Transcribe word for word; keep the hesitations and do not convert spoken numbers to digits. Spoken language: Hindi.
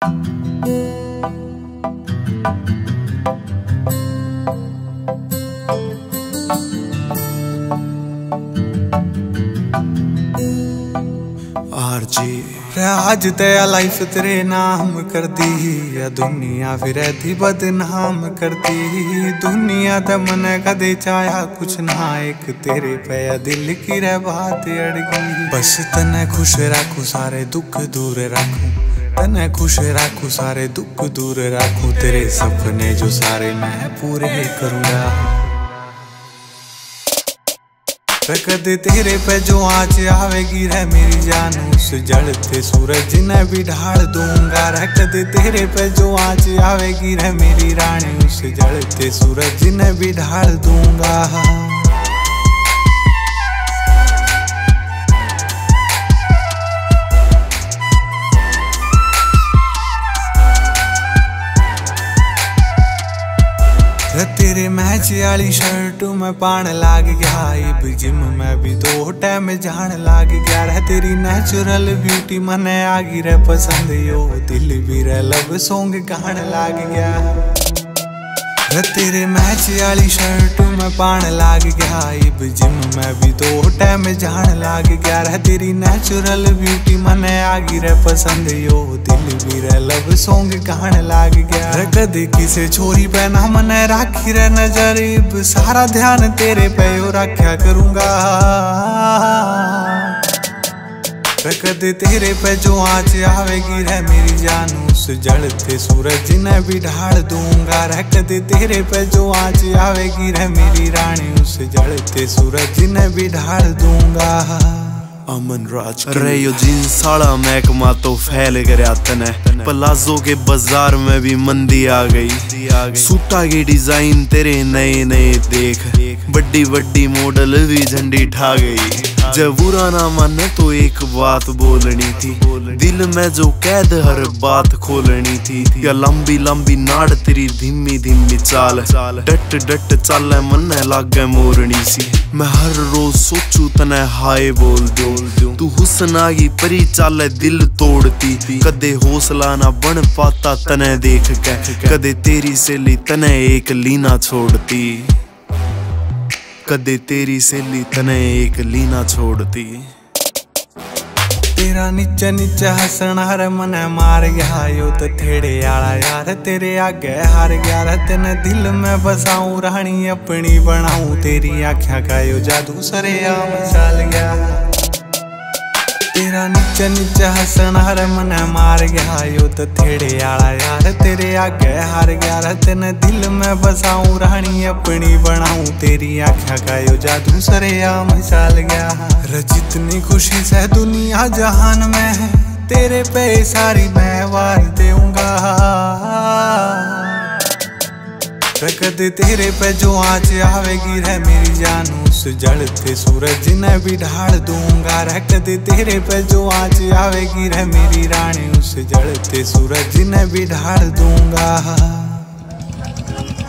आरजी आज तेरा लाइफ तेरे नाम कर दी या दुनिया फिर थी बदनाम करती। दुनिया ते मन कदे चाया कुछ ना एक तेरे पे दिल की रे बात अड़गी। बस तने खुश रखू सारे दुख दूर रखू, तने खुश रखू सारे दुख दूर रखू। तेरे सपने जो सारे मैं पूरे करूँगा। कदे तेरे पे जो आँच आवेगी रे मेरी जान, उस जलते सूरज ने भी ढाल दूंगा। रे कदे तेरे पे जो आँच आवेगी रे मेरी रानी, उस जलते सूरज ने भी ढाल दूंगा। तेरे मैच वाली शर्ट में पान लाग गया, इब जिम में भी दो टाइम जान लाग गया। रे तेरी नेचुरल ब्यूटी मने आगी रे पसंद, यो दिल भी रे लव सॉन्ग गान लाग गया। रे तेरे मैच वाली शर्ट में पान लाग गया, इब जिम में भी दो टाइम जान लाग गया। रे तेरी नेचुरल ब्यूटी मने आगी रे पसंद, यो दिल भी रे लव सॉन्ग गान लाग गया। रे कदे किसे छोरी पे ना मने राखी रे नजर, इब सारा ध्यान तेरे पे यो रखा करूंगा। कदे तेरे पे जो आँच आवेगी रे मेरी जान, उस जलते सूरज ने भी ढाल दूंगा। रे कदे तेरे पे जो आँच आवेगी रे मेरी रानी, उस जलते सूरज ने भी ढाल दूंगा। अमन राज रे यो जींस साड़ा महकमा तो फैल गया तने, प्लाजो के बाजार में भी मंदी आ गई। सूटा की डिजाइन तेरे नए नए देख, बड्डी बड्डी मॉडल भी झंडी ठा गई। जब बुरा ना माने तो एक बात बोलनी थी, दिल में जो कैद हर बात खोलनी थी। या लंबी लंबी नाड़ तेरी धीमी धीमी चाल, डट डट चाल मन लागे मोरनी सी। मैं हर रोज सोचू तने हाय बोल दो, तू हुस्ना की परी चाले दिल तोड़ती। कदे हौसला ना बन पाता तने देख के, कदे तेरी सहेली तने एक लीना छोड़ती। कदे तेरी सहेली तने एक लीना छोड़ती। तेरा नीचे नीचे हंसना रे मने मार गया, यो तो थेड़े आला यार तेरे आगे हार गया। रे तेने दिल में बसाऊं रानी अपनी बनाऊं, तेरी आँखों का यो जादू सरेआम चल गया। तेरा नीचे नीचे हंसना रे मने मार गया, यो तो थेड़े आला यार तेरे आगे हार गया। रे तेने दिल में बसाऊं रानी अपनी बनाऊं, तेरी आँखों का यो जादू सरेआम चल गया। रे जितनी खुशी से दुनिया जहान में है, तेरे पे सारी मैं वार दूंगा। कदे तेरे पे जो आँच आवेगी रे मेरी जान, उस जलते सूरज ने भी ढाल दूंगा। रे कदे तेरे पे जो आँच आवेगी रे मेरी रानी, उस जलते सूरज ने भी ढाल दूंगा।